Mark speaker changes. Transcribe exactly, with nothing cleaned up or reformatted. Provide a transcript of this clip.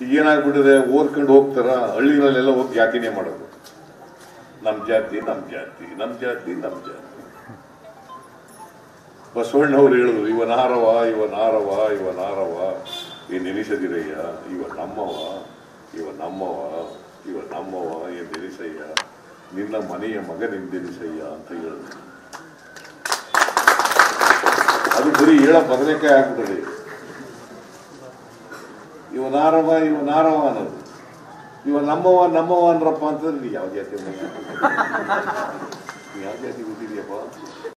Speaker 1: ಈಗೇನಾಗ್ಬಿಟ್ಟಿದೆ, ಓದ್ಕೊಂಡು ಹೋಗ್ತಾರ, ಹಳ್ಳಿನಲ್ಲೆಲ್ಲ ಹೋಗಿ ಜಾತಿನೇ ಮಾಡೋದು. ನಮ್ಮ ಜಾತಿ ನಮ್ಮ ಜಾತಿ ನಮ್ಮ ಜಾತಿ ನಮ್ಮ ಜಾತಿ. ಬಸವಣ್ಣವ್ರು ಹೇಳಿದ್ರು, ಇವ ನಾರವ ಇವ ನಾರವ ಇವ ನಾರವ ಏನ್ ನೆನೆಸದಿರಯ್ಯ, ಇವ ನಮ್ಮವ ಇವ ನಮ್ಮವ ಇವ ನಮ್ಮವ ಏನ್ ನೆನೆಸಯ್ಯ, ನಿನ್ನ ಮನೆಯ ಮಗನೆಂದೆನಿಸಯ್ಯ ಅಂತ ಹೇಳಿದ್ರು. ಅದು ಬರೀ ಹೇಳ ಬದನೆಕಾಯಿ ಆಗ್ಬಿಟ್ಟದೆ. ಇವ ನಾರವ ಇವ ನಾರವ ಅನ್ನೋದು. ಇವ ನಮ್ಮವ ನಮ್ಮವ ಅಂದ್ರಪ್ಪ ಅಂತಂದ್ರೆ ಯಾವ ಜಾತಿ ಯಾವ ಜಾತಿ ಗೊತ್ತಿದೆಯಪ್ಪ?